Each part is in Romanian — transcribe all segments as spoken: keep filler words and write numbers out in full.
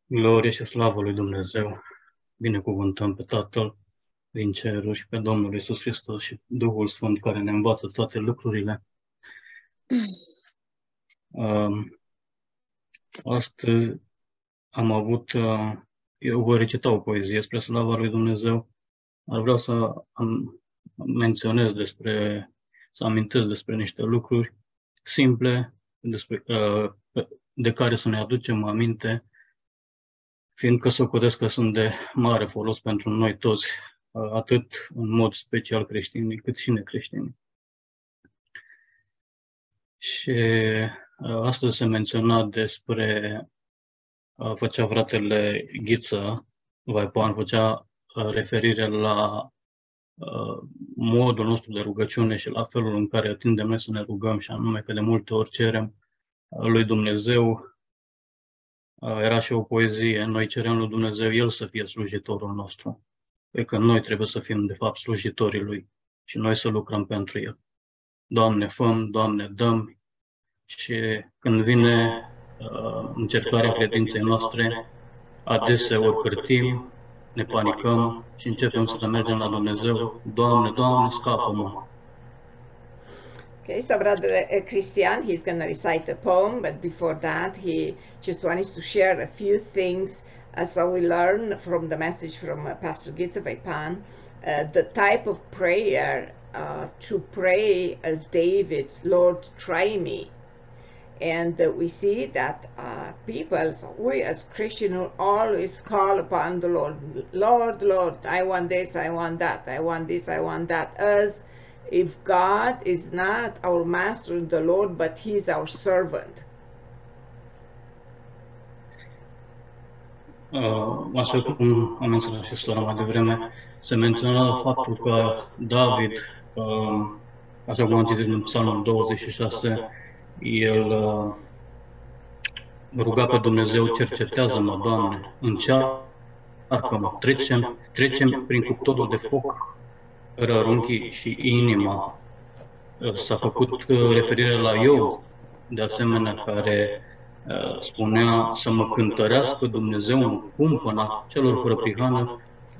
Glorie și slavă lui Dumnezeu, binecuvântăm pe Tatăl din ceruri și pe Domnul Iisus Hristos și Duhul Sfânt care ne învață toate lucrurile. Um, astăzi am avut, uh, eu voi recita o poezie spre slava lui Dumnezeu, dar vreau să am, menționez despre, să amintesc despre niște lucruri simple despre, uh, de care să ne aducem aminte, fiindcă socotesc că sunt de mare folos pentru noi toți, atât în mod special creștinii, cât și necreștinii. Și astăzi se menționa despre, făcea fratele Ghiță, Vaipan, făcea referire la modul nostru de rugăciune și la felul în care tindem noi să ne rugăm, și anume că de multe ori cerem lui Dumnezeu. Era și o poezie, noi cerem lui Dumnezeu El să fie slujitorul nostru, pe că noi trebuie să fim de fapt slujitorii Lui și noi să lucrăm pentru El. Doamne, făm, Doamne, dăm, și când vine uh, încercarea credinței noastre, adeseori cârtim, ne panicăm și începem să mergem la Dumnezeu. Doamne, Doamne, scapă-mă! Okay, so Brother uh, Christian, he's going to recite a poem, but before that, he just wants to share a few things uh, so we learn from the message from uh, Pastor Gitze Vaipan, uh, the type of prayer uh, to pray as David, Lord, try me. And uh, we see that uh, people, so we as Christians will always call upon the Lord, Lord, Lord, I want this, I want that, I want this, I want that, as if God is not our master, the Lord, but He's our servant. Uh, așa cum am menționat și sora mai devreme, se menționa faptul că David, uh, așa cum am citit în Psalmul douăzeci și șase, el uh, ruga pe Dumnezeu, cercetează-mă, Doamne, încearcă-mă, trecem, trecem prin cuptorul de foc, rărunchii și inima. S-a făcut referire la Iov, de asemenea, care uh, spunea să mă cântărească Dumnezeu în cumpăna celor fără prihană.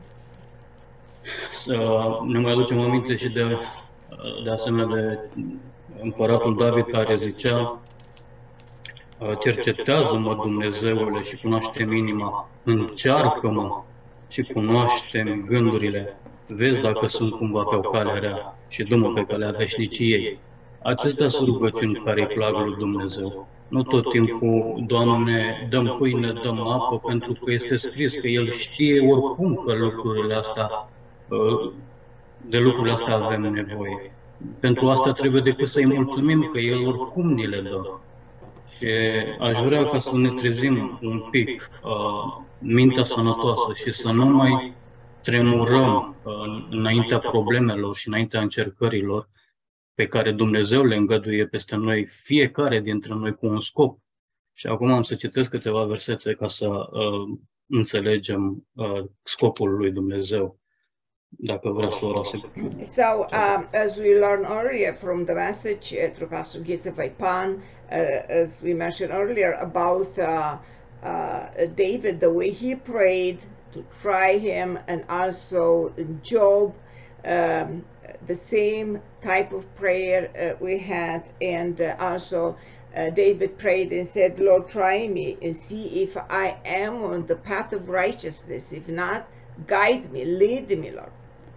Uh, ne mai aducem aminte și de, uh, de asemenea de împăratul David, care zicea, uh, cercetează-mă, Dumnezeule, și cunoaște-mi inima, încearcă-mă și cunoaște-mi gândurile, vezi dacă sunt cumva pe o cale rea și dă-mă pe calea veșniciei. Acestea sunt rugăciuni care îi plac lui Dumnezeu. Nu tot timpul, Doamne, dăm pâine, dăm apă, pentru că este scris că El știe oricum că lucrurile astea, de lucrurile astea avem nevoie. Pentru asta trebuie decât să-i mulțumim că El oricum ni le dă. Și aș vrea ca să ne trezim un pic uh, mintea sănătoasă și să nu mai tremurăm uh, înaintea problemelor și înaintea încercărilor pe care Dumnezeu le îngăduie peste noi, fiecare dintre noi cu un scop. Și acum am să citesc câteva versete ca să uh, înțelegem uh, scopul lui Dumnezeu. Dacă vrea sora să... So, um, as we learned earlier from the message uh, through Pastor Gitze Vaipan, uh, as we mentioned earlier about uh, uh, David, the way he prayed to try him, and also Job, um, the same type of prayer uh, we had, and uh, also uh, David prayed and said, Lord, try me and see if I am on the path of righteousness. If not, guide me, lead me, Lord.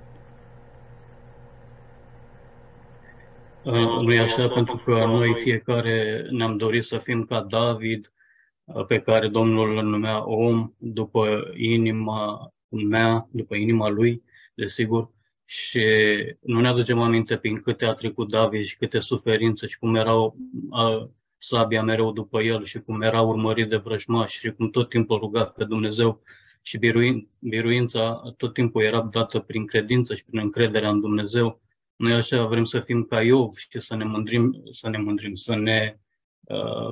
Nu-i așa, pentru că noi fiecare ne-am dorit să fim ca David, pe care Domnul îl numea om după inima mea, după inima lui, desigur, și nu ne aducem aminte prin câte a trecut David și câte suferințe și cum erau a, sabia mereu după el și cum era urmărit de vrăjmași și cum tot timpul ruga pe Dumnezeu și biruin, biruința tot timpul era dată prin credință și prin încrederea în Dumnezeu. Noi așa vrem să fim ca Iov și să ne mândrim, să ne, mândrim, să ne uh,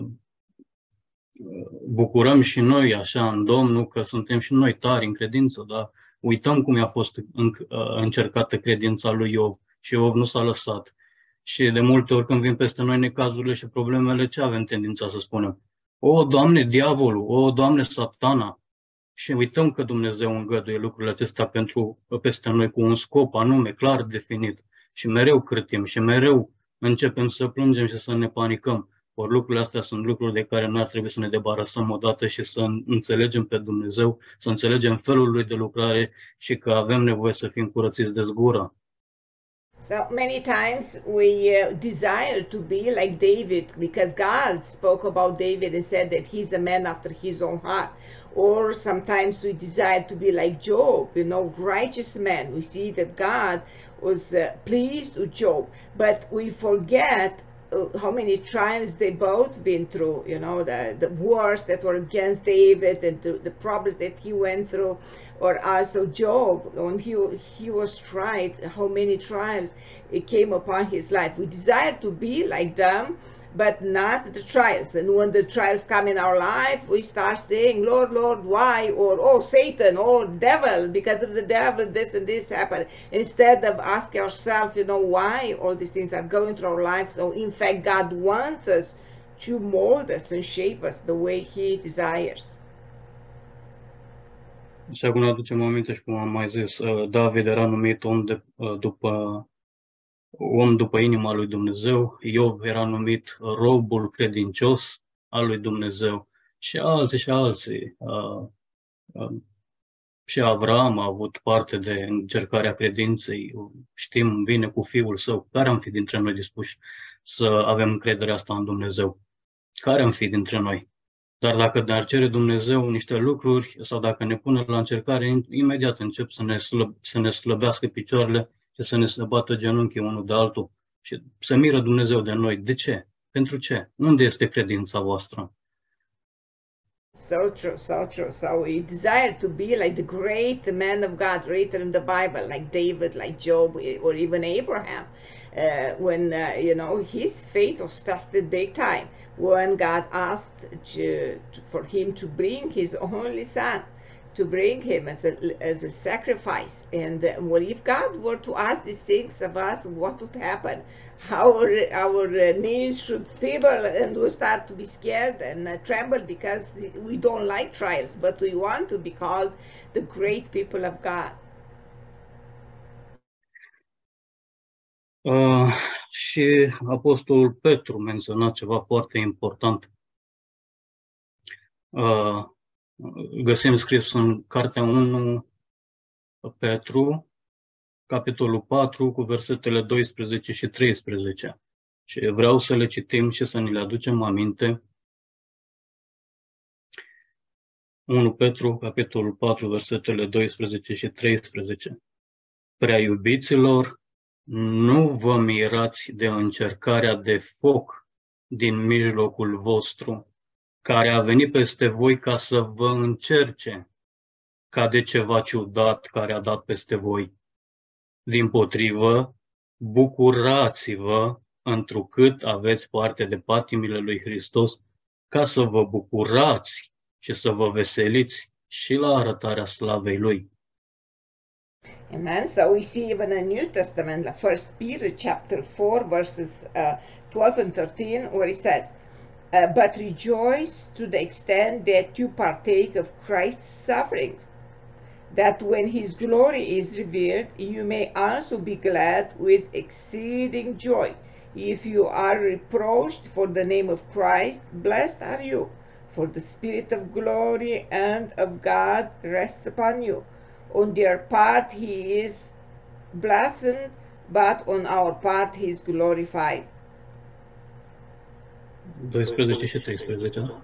bucurăm și noi așa în Domnul că suntem și noi tari în credință, dar uităm cum a fost în, uh, încercată credința lui Iov și Iov nu s-a lăsat. Și de multe ori când vin peste noi necazurile și problemele, ce avem tendința să spunem? O, Doamne, diavolul, o, Doamne, satana, și uităm că Dumnezeu îngăduie lucrurile acestea pentru, peste noi cu un scop anume, clar definit. Și mereu cârtim și mereu începem să plângem și să ne panicăm. Ori lucrurile astea sunt lucruri de care noi ar trebui să ne debarasăm odată și să înțelegem pe Dumnezeu, să înțelegem felul Lui de lucrare și că avem nevoie să fim curățiți de zgură. So many times we uh, desire to be like David because God spoke about David and said that he's a man after his own heart. Or sometimes we desire to be like Job, you know, righteous man. We see that God was uh, pleased with Job, but we forget uh, how many trials they both been through, you know, the, the wars that were against David and the, the problems that he went through. Or also Job, when he, he was tried, how many trials it came upon his life. We desire to be like them, but not the trials. And when the trials come in our life, we start saying, Lord, Lord, why? Or, oh, Satan, oh, devil, because of the devil, this and this happened. Instead of asking ourselves, you know, why all these things are going through our lives. So in fact, God wants us to mold us and shape us the way he desires. Așa cum ne aducem aminte și cum am mai zis, David era numit om, de, după, om după inima lui Dumnezeu, Iov era numit robul credincios al lui Dumnezeu și alții și alții. Și Avram a avut parte de încercarea credinței, știm bine cu fiul său, care am fi dintre noi dispuși să avem încrederea asta în Dumnezeu? Care am fi dintre noi? Dar dacă ne-ar cere Dumnezeu niște lucruri sau dacă ne pune la încercare, imediat încep să ne, slăb, să ne slăbească picioarele și să ne slăbată genunchii unul de altul și să miră Dumnezeu de noi. De ce? Pentru ce? Unde este credința voastră? So true, so true. So we desire to be like the great man of God written in the Bible, like David, like Job, or even Abraham. Uh, when, uh, you know, his faith was tested big time when God asked to, to, for him to bring his only son, to bring him as a, as a sacrifice. And uh, well, if God were to ask these things of us, what would happen? Our, our uh, knees should feeble and we start to be scared and uh, tremble because we don't like trials, but we want to be called the great people of God. Uh, și Apostolul Petru menționa ceva foarte important. Uh, găsim scris în Cartea unu Petru, capitolul patru, cu versetele doisprezece și treisprezece. Și vreau să le citim și să ne le aducem aminte. unu Petru, capitolul patru, versetele doisprezece și treisprezece. Prea iubiților, nu vă mirați de încercarea de foc din mijlocul vostru, care a venit peste voi ca să vă încerce, ca de ceva ciudat care a dat peste voi. Dimpotrivă, bucurați-vă întrucât aveți parte de patimile lui Hristos, ca să vă bucurați și să vă veseliți și la arătarea slavei Lui. Amen. So we see even in New Testament, like First Peter chapter four, verses uh, twelve and thirteen, where he says, uh, "But rejoice to the extent that you partake of Christ's sufferings, that when His glory is revealed, you may also be glad with exceeding joy. If you are reproached for the name of Christ, blessed are you, for the Spirit of glory and of God rests upon you. On their part he is blasphemed, but on our part he is glorified." doisprezece și treisprezece, da?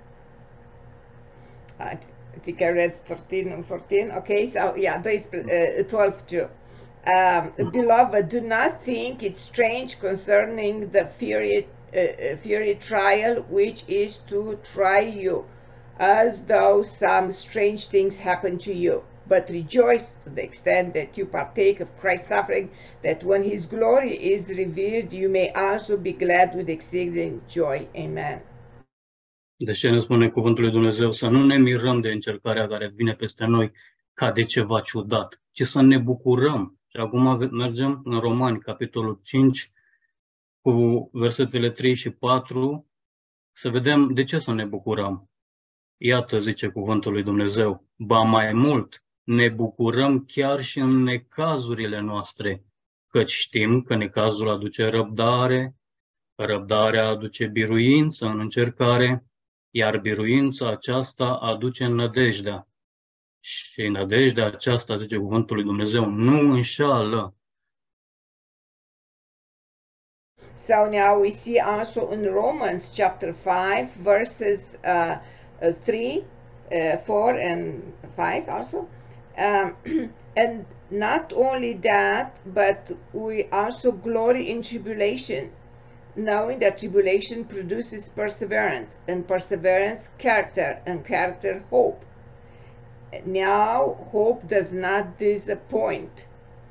I, I think I read thirteen and fourteen. Okay, so yeah, uh, twelve too. Um, Beloved, do not think it strange concerning the fiery, uh, fiery trial which is to try you, as though some strange things happen to you. But rejoice to the extent that you partake of Christ's suffering, that when His glory is revealed, you may also be glad with exceeding joy. Amen. Deci ce ne spune cuvântul lui Dumnezeu? Să nu ne mirăm de încercarea care vine peste noi ca de ceva ciudat, ci să ne bucurăm. Și acum mergem în Romani, capitolul cinci, cu versetele trei și patru, să vedem de ce să ne bucurăm. Iată, zice cuvântul lui Dumnezeu, ba mai mult, ne bucurăm chiar și în necazurile noastre, căci știm că necazul aduce răbdare, răbdarea aduce biruință în încercare, iar biruința aceasta aduce nădejdea. Și nădejdea aceasta, zice cuvântul lui Dumnezeu, nu înșală. So now we see also in Romans chapter five, verses uh, uh, three, uh, four, and five also. Um, and not only that, but we also glory in tribulation, knowing that tribulation produces perseverance, and perseverance character, and character hope. Now hope does not disappoint.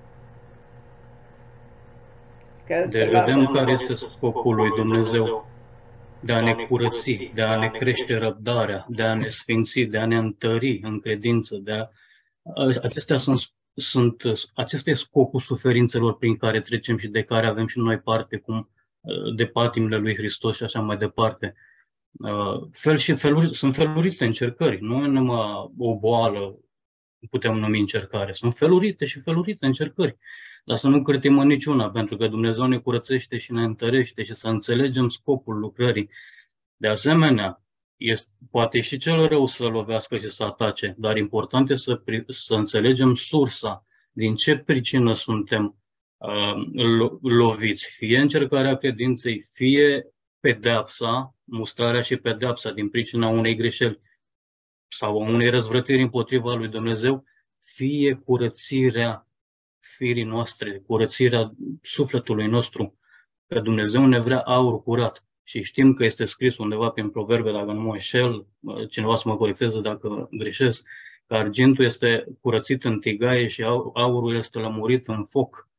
Deci vedem care este scopul lui Dumnezeu, de a ne curăți, de a ne crește răbdarea, de a ne sfinți, de a ne întări în credință. De a... Acestea sunt, sunt, acesta e scopul suferințelor prin care trecem și de care avem și noi parte, cum de patimile lui Hristos și așa mai departe. Fel și feluri, sunt felurite încercări, nu e numai o boală, putem numi încercare, sunt felurite și felurite încercări. Dar să nu cârtim în niciuna, pentru că Dumnezeu ne curățește și ne întărește și să înțelegem scopul lucrării. De asemenea, este, poate și cel rău să lovească și să atace, dar important este să, să înțelegem sursa, din ce pricină suntem uh, lo, loviți. Fie încercarea credinței, fie pedeapsa, mustrarea și pedeapsa din pricina unei greșeli sau unei răzvrătiri împotriva lui Dumnezeu, fie curățirea firii noastre, curățirea sufletului nostru, că Dumnezeu ne vrea aur curat. Și știm că este scris undeva prin Proverbe, dacă nu mă înșel, cineva să mă corecteze dacă greșesc, că argintul este curățit în tigaie și aurul este lămurit în foc,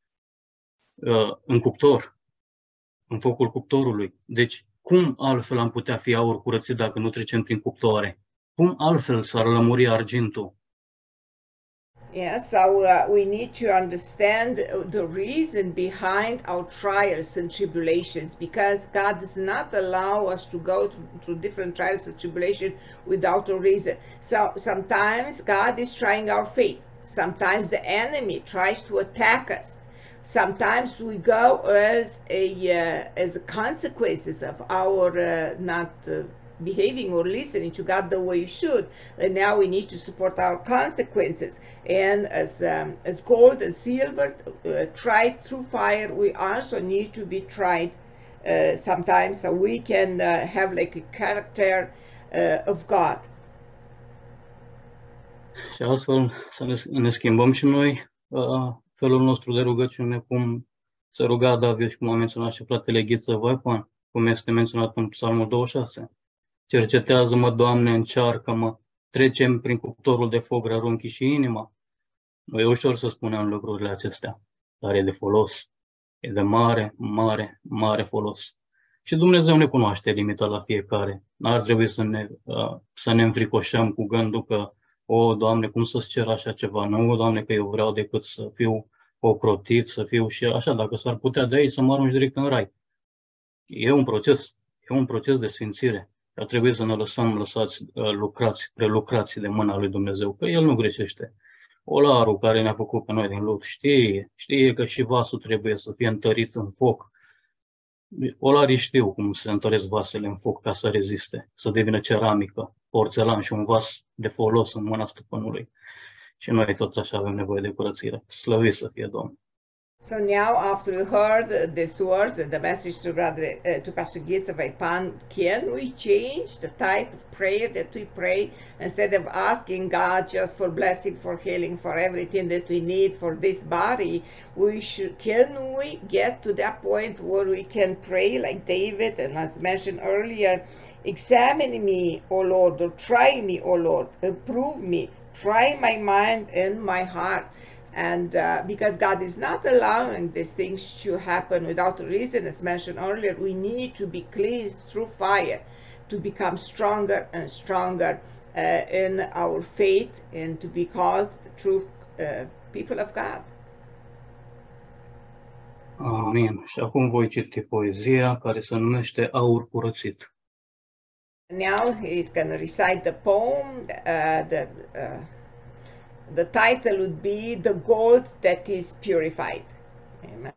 în cuptor, în focul cuptorului. Deci, cum altfel am putea fi aur curățit dacă nu trecem prin cuptoare? Cum altfel s-ar lămuri argintul? Yeah, so uh, we need to understand the reason behind our trials and tribulations, because God does not allow us to go through, through different trials and tribulation without a reason. So sometimes God is trying our faith. Sometimes the enemy tries to attack us. Sometimes we go as a uh, as a consequences of our uh, not uh, behaving or listening to God the way you should, and now we need to support our consequences. And as um, as gold and silver uh, tried through fire, we also need to be tried uh, sometimes, so we can uh, have like a character uh, of God. Și astfel să ne, ne schimbăm și noi uh, felul nostru de rugăciune, cum se ruga David și cum a menționat și fratele Ghiță Vaipan, cum este menționat în Psalmul douăzeci și șase. Cercetează-mă, Doamne, încearcă-mă, trecem prin cuptorul de foc, rărunchi și inima. Nu e ușor să spunem lucrurile acestea, dar e de folos. E de mare, mare, mare folos. Și Dumnezeu ne cunoaște limita la fiecare. N-ar trebui să ne, uh, să ne înfricoșăm cu gândul că, o, Doamne, cum să-ți cer așa ceva? Nu, Doamne, că eu vreau decât să fiu ocrotit, să fiu și așa, dacă s-ar putea de aici să mă arunci direct în rai. E un proces, e un proces de sfințire. Dar trebuie să ne lăsăm lăsați, lucrați, prelucrați de mâna lui Dumnezeu, că El nu greșește. Olarul care ne-a făcut pe noi din lut știe, știe că și vasul trebuie să fie întărit în foc. Olarii știu cum se întăresc vasele în foc ca să reziste, să devină ceramică, porțelan și un vas de folos în mâna stăpânului. Și noi tot așa avem nevoie de curățire. Slăvit să fie Domnul. So now, after we heard these words and the message to brother uh, to Pastor Ghiță Vaipan, can we change the type of prayer that we pray instead of asking God just for blessing, for healing, for everything that we need for this body? We should. Can we get to that point where we can pray like David, and as mentioned earlier, examine me, O Lord, or try me, O Lord, approve me, try my mind and my heart. And uh, because God is not allowing these things to happen without a reason, as mentioned earlier, we need to be cleansed through fire to become stronger and stronger uh, in our faith and to be called the true uh, people of God. Amin. Și acum voi citi poezia care se numește Aur curățit. Now he's going to recite the poem. Uh, the uh, the title would be "The Gold That Is Purified." Amen.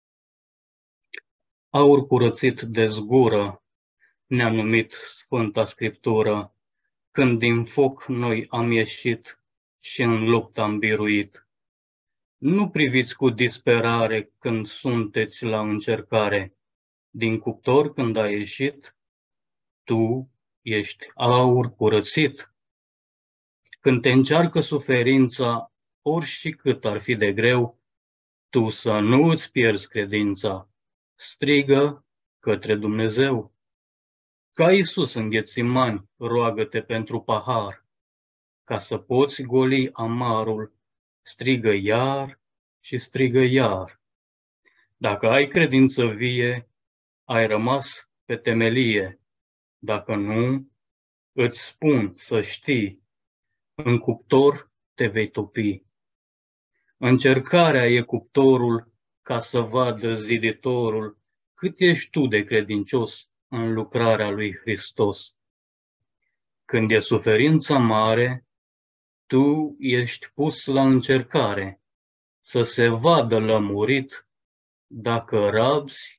Aur curățit de zgură ne-a numit Sfânta Scriptură, când din foc noi am ieșit și în luptă am biruit. Nu priviți cu disperare când sunteți la încercare. Din cuptor când ai ieșit, tu ești aur curățit. Când te încearcă suferința, ori și cât ar fi de greu, tu să nu îți pierzi credința, strigă către Dumnezeu. Ca Iisus în Ghețimani, roagă-te pentru pahar, ca să poți goli amarul, strigă iar și strigă iar. Dacă ai credință vie, ai rămas pe temelie. Dacă nu, îți spun să știi, în cuptor te vei topi. Încercarea e cuptorul ca să vadă ziditorul cât ești tu de credincios în lucrarea lui Hristos. Când e suferința mare, tu ești pus la încercare, să se vadă lămurit dacă rabzi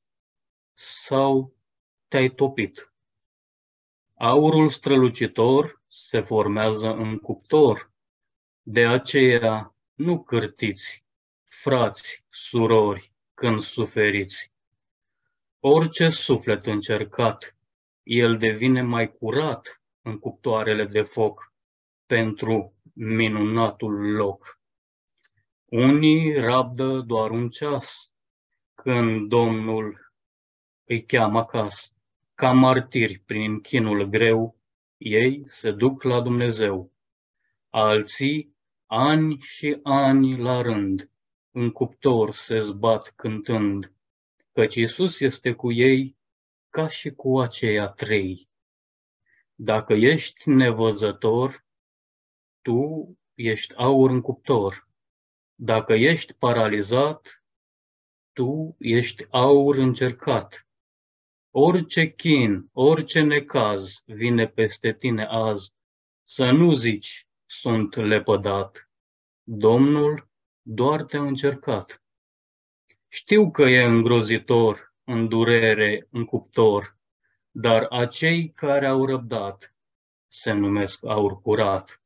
sau te-ai topit. Aurul strălucitor se formează în cuptor, de aceea nu cârtiți, frați, surori, când suferiți. Orice suflet încercat, el devine mai curat în cuptoarele de foc pentru minunatul loc. Unii rabdă doar un ceas, când Domnul îi cheamă acasă. Ca martiri prin chinul greu, ei se duc la Dumnezeu. Alții, ani și ani la rând, în cuptor se zbat cântând, căci Iisus este cu ei ca și cu aceia trei. Dacă ești nevăzător, tu ești aur în cuptor. Dacă ești paralizat, tu ești aur încercat. Orice chin, orice necaz vine peste tine azi, să nu zici, sunt lepădat. Domnul doar te-a încercat. Știu că e îngrozitor, în durere, în cuptor, dar acei care au răbdat se numesc aur curat.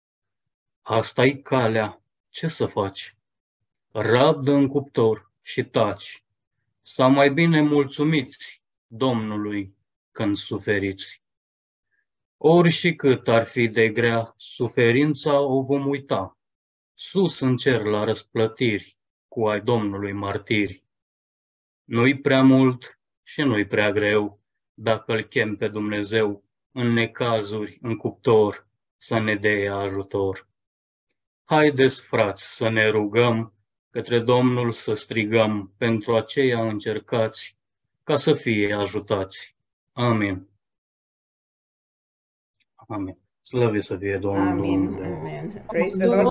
Asta-i calea, ce să faci? Rabdă în cuptor și taci, sau mai bine mulțumiți Domnului când suferiți. Ori și cât ar fi de grea, suferința o vom uita, sus în cer la răsplătiri, cu ai Domnului martiri. Nu-i prea mult și nu-i prea greu, dacă îl chem pe Dumnezeu în necazuri, în cuptor, să ne dea ajutor. Haideți, frați, să ne rugăm, către Domnul să strigăm pentru aceia încercați, ca să fie ajutați. Amin. Amin. Slăvit să fie Domnul. Amen. Amen. Praise the Lord.